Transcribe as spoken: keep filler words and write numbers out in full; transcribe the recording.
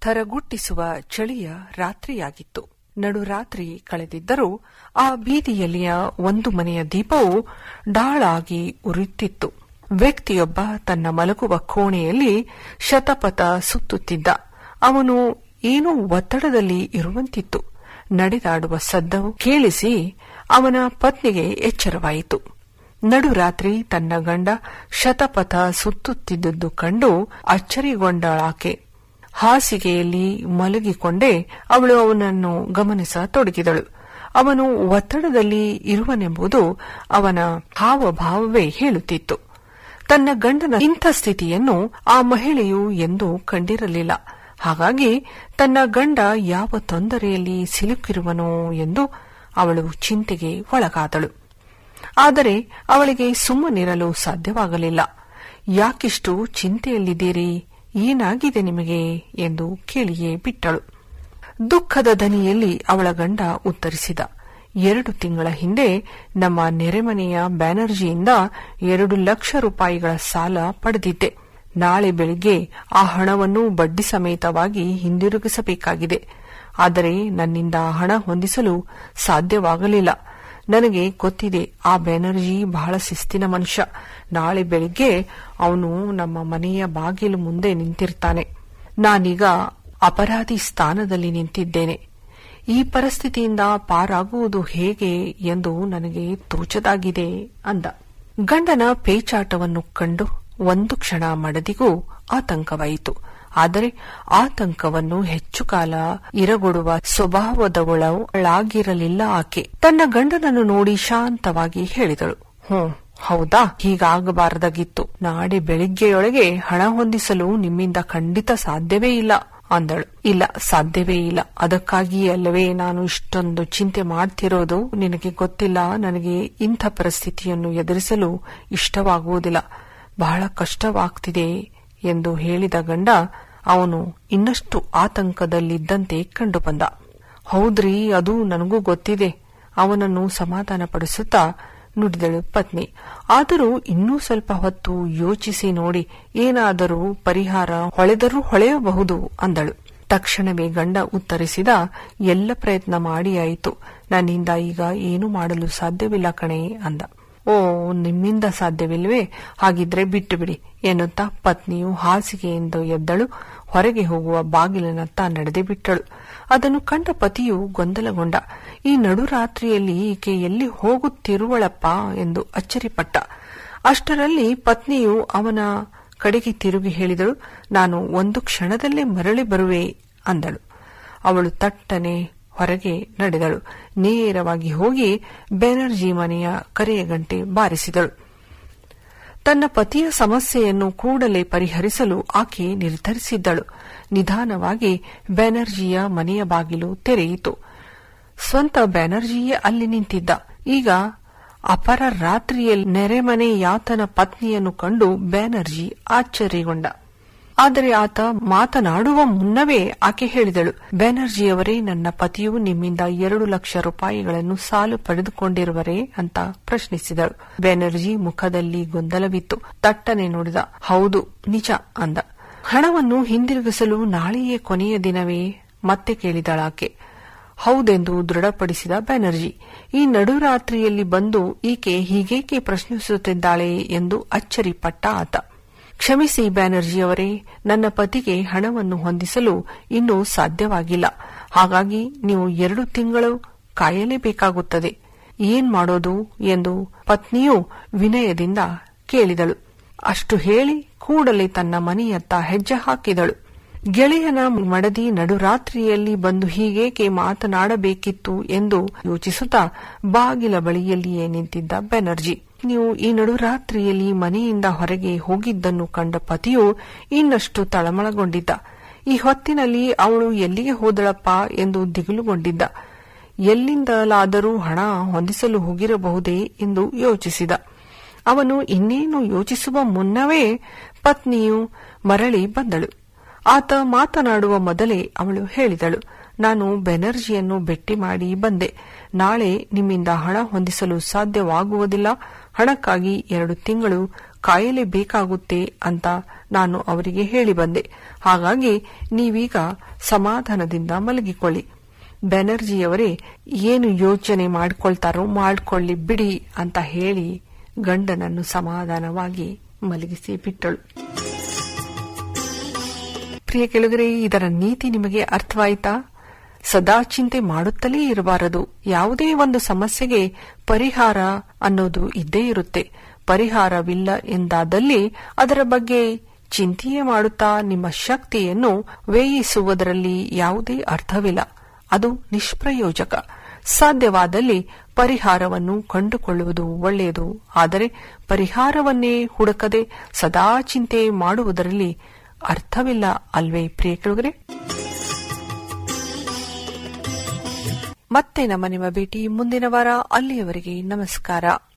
ಥರಗುಟ್ಟಿಸುವ ಚಳಿಯ ರಾತ್ರಿಯಾಗಿತ್ತು. ನಡುರಾತ್ರಿ ಕಳೆದಿದ್ದರೂ ಆ ಬೀದಿಯಲ್ಲಿಯ ಒಂದು ಮನೆಯ ದೀಪವು ಡಾಳಾಗಿ ಉರಿಯುತ್ತಿತ್ತು. ವ್ಯಕ್ತಿಯೊಬ್ಬ ತನ್ನ ಮಲಗುವ ಕೋಣೆಯಲ್ಲಿ ಶತಪಥ ಸುತ್ತುತ್ತಿದ್ದ. ಅವನು ಏನೋ ಒತ್ತಡದಲ್ಲಿ ಇರುವಂತಿತ್ತು. ನಡೆದಾಡುವ ಸದ್ದವು ಕೇಳಿಸಿ ಅವನ ಪತ್ನಿಗೆ ಎಚ್ಚರವಾಯಿತು. ನಡುರಾತ್ರಿ ತನ್ನ ಗಂಡ ಶತಪಥ ಸುತ್ತುತ್ತಿದ್ದುದು ಕಂಡು ಅಚ್ಚರಿಗೊಂಡಳಾಕೆ. ಹಾಸಿಗೆಯಲ್ಲಿ ಮಲಗಿಕೊಂಡೇ ಅವಳು ಅವನನ್ನು ಗಮನಿಸತೊಡಗಿದಳು. ಅವನು ಒತ್ತಡದಲ್ಲಿ ಇರುವನೆಂಬುದು ಅವನ ಹಾವಭಾವವೇ ಹೇಳುತ್ತಿತ್ತು. ತನ್ನ ಗಂಡನ ಇಂಥ ಸ್ಥಿತಿಯನ್ನು ಆ ಮಹಿಳೆಯು ಎಂದೂ ಕಂಡಿರಲಿಲ್ಲ. ಹಾಗಾಗಿ ತನ್ನ ಗಂಡ ಯಾವ ತೊಂದರೆಯಲ್ಲಿ ಸಿಲುಕಿರುವನೋ ಎಂದು ಅವಳು ಚಿಂತೆಗೆ ಒಳಗಾದಳು. ಆದರೆ ಅವಳಿಗೆ ಸುಮ್ಮನಿರಲು ಸಾಧ್ಯವಾಗಲಿಲ್ಲ. ಯಾಕಿಷ್ಟು ಚಿಂತೆಯಲ್ಲಿದ್ದೀರಿ, ಏನಾಗಿದೆ ನಿಮಗೆ ಎಂದು ಕೇಳಿಯೇ ಬಿಟ್ಟಳು. ದುಃಖದ ದನಿಯಲ್ಲಿ ಅವಳ ಗಂಡ ಉತ್ತರಿಸಿದ, ಎರಡು ತಿಂಗಳ ಹಿಂದೆ ನಮ್ಮ ನೆರೆಮನೆಯ ಬ್ಯಾನರ್ಜಿಯಿಂದ ಎರಡು ಲಕ್ಷ ರೂಪಾಯಿಗಳ ಸಾಲ ಪಡೆದಿದ್ದೆ. ನಾಳೆ ಬೆಳಿಗ್ಗೆ ಆ ಹಣವನ್ನು ಬಡ್ಡಿ ಸಮೇತವಾಗಿ ಹಿಂದಿರುಗಿಸಬೇಕಾಗಿದೆ. ಆದರೆ ನನ್ನಿಂದ ಹಣ ಹೊಂದಿಸಲು ಸಾಧ್ಯವಾಗಲಿಲ್ಲ. ನನಗೆ ಗೊತ್ತಿದೆ, ಆ ಬ್ಯಾನರ್ಜಿ ಬಹಳ ಶಿಸ್ತಿನ ಮನುಷ್ಯ. ನಾಳೆ ಬೆಳಿಗ್ಗೆ ಅವನು ನಮ್ಮ ಮನೆಯ ಬಾಗಿಲು ಮುಂದೆ ನಿಂತಿರ್ತಾನೆ. ನಾನೀಗ ಅಪರಾಧಿ ಸ್ಥಾನದಲ್ಲಿ ನಿಂತಿದ್ದೇನೆ. ಈ ಪರಿಸ್ಥಿತಿಯಿಂದ ಪಾರಾಗುವುದು ಹೇಗೆ ಎಂದು ನನಗೆ ತೋಚದಾಗಿದೆ ಅಂದ. ಗಂಡನ ಪೇಚಾಟವನ್ನು ಕಂಡು ಒಂದು ಕ್ಷಣ ಮಡದಿಗೂ ಆತಂಕವಾಯಿತು. ಆದರೆ ಆತಂಕವನ್ನು ಹೆಚ್ಚು ಕಾಲ ಇರಗೊಡುವ ಸ್ವಭಾವದವಳಾಗಿರಲಿಲ್ಲ ಆಕೆ. ತನ್ನ ಗಂಡನನ್ನು ನೋಡಿ ಶಾಂತವಾಗಿ ಹೇಳಿದಳು, ಹ್ಮ್ ಹೌದಾ, ಹೀಗಾಗಬಾರದಾಗಿತ್ತು. ನಾಳೆ ಬೆಳಿಗ್ಗೆಯೊಳಗೆ ಹಣ ಹೊಂದಿಸಲು ನಿಮ್ಮಿಂದ ಖಂಡಿತ ಸಾಧ್ಯವೇ ಇಲ್ಲ ಅಂದಳು. ಇಲ್ಲ, ಸಾಧ್ಯವೇ ಇಲ್ಲ. ಅದಕ್ಕಾಗಿಯೇ ಅಲ್ಲವೇ ನಾನು ಇಷ್ಟೊಂದು ಚಿಂತೆ ಮಾಡ್ತಿರೋದು. ನಿನಗೆ ಗೊತ್ತಿಲ್ಲ, ನನಗೆ ಇಂಥ ಪರಿಸ್ಥಿತಿಯನ್ನು ಎದುರಿಸಲು ಇಷ್ಟವಾಗುವುದಿಲ್ಲ. ಬಹಳ ಕಷ್ಟವಾಗ್ತಿದೆ ಎಂದು ಹೇಳಿದ ಗಂಡ ಅವನು ಇನ್ನಷ್ಟು ಆತಂಕದಲ್ಲಿದ್ದಂತೆ ಕಂಡುಬಂದ. ಹೌದ್ರಿ, ಅದು ನನಗೂ ಗೊತ್ತಿದೆ. ಅವನನ್ನು ಸಮಾಧಾನಪಡಿಸುತ್ತಾ ನುಡಿದಳು ಪತ್ನಿ. ಆದರೂ ಇನ್ನೂ ಸ್ವಲ್ಪ ಹೊತ್ತು ಯೋಚಿಸಿ ನೋಡಿ, ಏನಾದರೂ ಪರಿಹಾರ ಹೊಳೆದರೂ ಹೊಳೆಯಬಹುದು ಅಂದಳು. ತಕ್ಷಣವೇ ಗಂಡ ಉತ್ತರಿಸಿದ, ಎಲ್ಲ ಪ್ರಯತ್ನ ಮಾಡಿ ಆಯಿತು. ನನ್ನಿಂದ ಈಗ ಏನು ಮಾಡಲು ಸಾಧ್ಯವಿಲ್ಲ ಕಣೆ ಅಂದ. ಓ, ನಿಮ್ಮಿಂದ ಸಾಧ್ಯವಿಲ್ವೇ? ಹಾಗಿದ್ರೆ ಬಿಟ್ಟು ಬಿಡಿ ಎನ್ನುತ್ತಾ ಪತ್ನಿಯು ಹಾಸಿಗೆಯಿಂದ ಎದ್ದಳು. ಹೊರಗೆ ಹೋಗುವ ಬಾಗಿಲಿನತ್ತ ನಡೆದೇ ಬಿಟ್ಟಳು. ಅದನ್ನು ಕಂಡ ಪತಿಯು ಗೊಂದಲಗೊಂಡ. ಈ ನಡುರಾತ್ರಿಯಲ್ಲಿ ಈಕೆ ಎಲ್ಲಿ ಹೋಗುತ್ತಿರುವಳಪ್ಪ ಎಂದು ಅಚ್ಚರಿಪಟ್ಟ. ಅಷ್ಟರಲ್ಲಿ ಪತ್ನಿಯು ಅವನ ಕಡೆಗೆ ತಿರುಗಿ ಹೇಳಿದಳು, ನಾನು ಒಂದು ಕ್ಷಣದಲ್ಲೇ ಮರಳಿ ಬರುವೆ ಅಂದಳು. ಅವಳು ತಟ್ಟನೆ ಹೊರಗೆ ನಡೆದಳು. ನೇರವಾಗಿ ಹೋಗಿ ಬ್ಯಾನರ್ಜಿ ಮನೆಯ ಕರೆಯ ಗಂಟೆ ಬಾರಿಸಿದಳು. ತನ್ನ ಪತಿಯ ಸಮಸ್ಯೆಯನ್ನು ಕೂಡಲೇ ಪರಿಹರಿಸಲು ಆಕೆ ನಿರ್ಧರಿಸಿದ್ದಳು. ನಿಧಾನವಾಗಿ ಬ್ಯಾನರ್ಜಿಯ ಮನೆಯ ಬಾಗಿಲು ತೆರೆಯಿತು. ಸ್ವಂತ ಬ್ಯಾನರ್ಜಿಯೇ ಅಲ್ಲಿ ನಿಂತಿದ್ದ. ಈಗ ಅಪರ ರಾತ್ರಿಯಲ್ಲಿ ನೆರೆಮನೆ ಯಾತನ ಪತ್ನಿಯನ್ನು ಕಂಡು ಬ್ಯಾನರ್ಜಿ ಆಶ್ಚರ್ಯಗೊಂಡ. ಆದರೆ ಆತ ಮಾತನಾಡುವ ಮುನ್ನವೇ ಆಕೆ ಹೇಳಿದಳು, ಬ್ಯಾನರ್ಜಿಯವರೇ, ನನ್ನ ಪತಿಯು ನಿಮ್ಮಿಂದ ಎರಡು ಲಕ್ಷ ರೂಪಾಯಿಗಳನ್ನು ಸಾಲು ಪಡೆದುಕೊಂಡಿರುವರೇ ಅಂತ ಪ್ರಶ್ನಿಸಿದಳು. ಬ್ಯಾನರ್ಜಿ ಮುಖದಲ್ಲಿ ಗೊಂದಲವಿತ್ತು. ತಟ್ಟನೆ ನೋಡಿದ. ಹೌದು, ನಿಜ ಅಂದ. ಹಣವನ್ನು ಹಿಂದಿರುಗಿಸಲು ನಾಳೆಯೇ ಕೊನೆಯ ದಿನವೇ ಮತ್ತೆ ಕೇಳಿದಳಾಕೆ. ಹೌದೆಂದು ದೃಢಪಡಿಸಿದ ಬ್ಯಾನರ್ಜಿ. ಈ ನಡುರಾತ್ರಿಯಲ್ಲಿ ಬಂದು ಈಕೆ ಹೀಗೇಕೆ ಪ್ರಶ್ನಿಸುತ್ತಿದ್ದಾಳೆ ಎಂದು ಅಚ್ಚರಿಪಟ್ಟ ಆತ. ಕ್ಷಮಿಸಿ ಬ್ಯಾನರ್ಜಿಯವರೇ, ನನ್ನ ಪತಿಗೆ ಹಣವನ್ನು ಹೊಂದಿಸಲು ಇನ್ನೂ ಸಾಧ್ಯವಾಗಿಲ್ಲ. ಹಾಗಾಗಿ ನೀವು ಎರಡು ತಿಂಗಳು ಕಾಯಲೇಬೇಕಾಗುತ್ತದೆ. ಏನ್ ಮಾಡೋದು ಎಂದು ಪತ್ನಿಯು ವಿನಯದಿಂದ ಕೇಳಿದಳು. ಅಷ್ಟು ಹೇಳಿ ಕೂಡಲೇ ತನ್ನ ಮನೆಯತ್ತ ಹೆಜ್ಜೆ ಹಾಕಿದಳು. ಗೆಳೆಯನ ಮಡದಿ ನಡುರಾತ್ರಿಯಲ್ಲಿ ಬಂದು ಹೀಗೇಕೆ ಮಾತನಾಡಬೇಕಿತ್ತು ಎಂದು ಯೋಚಿಸುತ್ತಾ ಬಾಗಿಲ ಬಳಿಯಲ್ಲಿಯೇ ನಿಂತಿದ್ದ ಬ್ಯಾನರ್ಜಿ. ನೀವು ಈ ನಡುರಾತ್ರಿಯಲ್ಲಿ ಮನೆಯಿಂದ ಹೊರಗೆ ಹೋಗಿದ್ದನ್ನು ಕಂಡ ಪತಿಯು ಇನ್ನಷ್ಟು ತಳಮಳಗೊಂಡಿದ್ದ. ಈ ಹೊತ್ತಿನಲ್ಲಿ ಅವಳು ಎಲ್ಲಿಗೆ ಹೋದಳಪ್ಪ ಎಂದು ದಿಗಿಲುಗೊಂಡಿದ್ದ. ಎಲ್ಲಿಂದಲಾದರೂ ಹಣ ಹೊಂದಿಸಲು ಹೋಗಿರಬಹುದೇ ಎಂದು ಯೋಚಿಸಿದ. ಅವನು ಇನ್ನೇನು ಯೋಚಿಸುವ ಮುನ್ನವೇ ಪತ್ನಿಯು ಮರಳಿ ಬಂದಳು. ಆತ ಮಾತನಾಡುವ ಮೊದಲೇ ಅವಳು ಹೇಳಿದಳು, ನಾನು ಬ್ಯಾನರ್ಜಿಯನ್ನು ಭೇಟಿ ಮಾಡಿ ಬಂದೆ. ನಾಳೆ ನಿಮ್ಮಿಂದ ಹಣ ಹೊಂದಿಸಲು ಸಾಧ್ಯವಾಗುವುದಿಲ್ಲ. ಹಣಕ್ಕಾಗಿ ಎರಡು ತಿಂಗಳು ಕಾಯಲೇ ಬೇಕಾಗುತ್ತೆ ಅಂತ ನಾನು ಅವರಿಗೆ ಹೇಳಿ ಬಂದೆ. ಹಾಗಾಗಿ ನೀವೀಗ ಸಮಾಧಾನದಿಂದ ಮಲಗಿಕೊಳ್ಳಿ. ಬ್ಯಾನರ್ಜಿಯವರೇ ಏನು ಯೋಚನೆ ಮಾಡ್ಕೊಳ್ತಾರೋ ಮಾಡ್ಕೊಳ್ಳಿ ಬಿಡಿ ಅಂತ ಹೇಳಿ ಗಂಡನನ್ನು ಸಮಾಧಾನವಾಗಿ ಮಲಗಿಸಿ ಬಿಟ್ಟಳು. ಪ್ರಿಯ ಕೆಳಗರೆ, ಇದರ ನೀತಿ ನಿಮಗೆ ಅರ್ಥವಾಯಿತಾ? ಸದಾ ಚಿಂತೆ ಮಾಡುತ್ತಲೇ ಇರಬಾರದು. ಯಾವುದೇ ಒಂದು ಸಮಸ್ಯೆಗೆ ಪರಿಹಾರ ಅನ್ನೋದು ಇದ್ದೇ ಇರುತ್ತೆ. ಪರಿಹಾರವಿಲ್ಲ ಎಂದಾದಲ್ಲಿ ಅದರ ಬಗ್ಗೆ ಚಿಂತೆಯೇ ಮಾಡುತ್ತಾ ನಿಮ್ಮ ಶಕ್ತಿಯನ್ನು ವ್ಯಯಿಸುವುದರಲ್ಲಿ ಯಾವುದೇ ಅರ್ಥವಿಲ್ಲ. ಅದು ನಿಷ್ಪ್ರಯೋಜಕ. ಸಾಧ್ಯವಾದಲ್ಲಿ ಪರಿಹಾರವನ್ನು ಕಂಡುಕೊಳ್ಳುವುದು ಒಳ್ಳೆಯದು. ಆದರೆ ಪರಿಹಾರವನ್ನೇ ಹುಡುಕದೆ ಸದಾ ಚಿಂತೆ ಮಾಡುವುದರಲ್ಲಿ ಅರ್ಥವಿಲ್ಲ ಅಲ್ವೇ ಪ್ರಿಯ ಕೆಳಗರೆ? ಮತ್ತೆ ನಮ್ಮ ನಿಮ್ಮ ಭೇಟಿ ಮುಂದಿನ ವಾರ. ಅಲ್ಲಿಯವರೆಗೆ ನಮಸ್ಕಾರ.